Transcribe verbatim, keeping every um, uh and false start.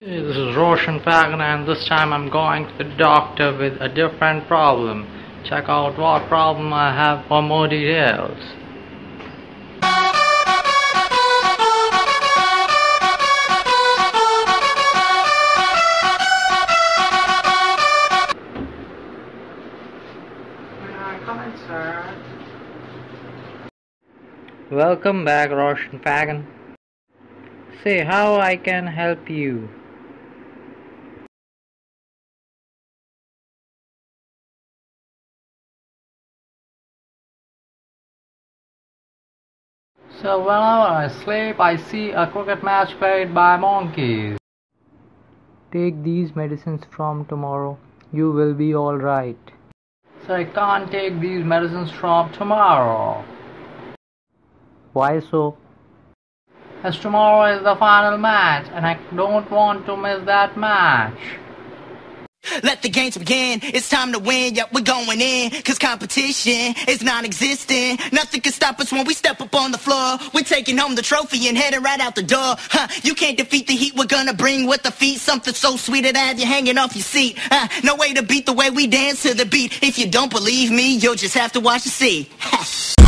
This is Roshon Fegan, and this time I'm going to the doctor with a different problem. Check out what problem I have for more details. May I come in, sir? Welcome back, Roshon Fegan. Say how I can help you. So whenever I sleep, I see a cricket match played by monkeys. Take these medicines from tomorrow. You will be alright. So I can't take these medicines from tomorrow. Why so? As tomorrow is the final match, and I don't want to miss that match. Let the games begin, it's time to win, yep, we're going in, cause competition is non-existent. Nothing can stop us when we step up on the floor. We're taking home the trophy and heading right out the door. Huh, you can't defeat the heat, we're gonna bring with the feet something so sweet to have you hanging off your seat. Uh, no way to beat the way we dance to the beat. If you don't believe me, you'll just have to watch and see.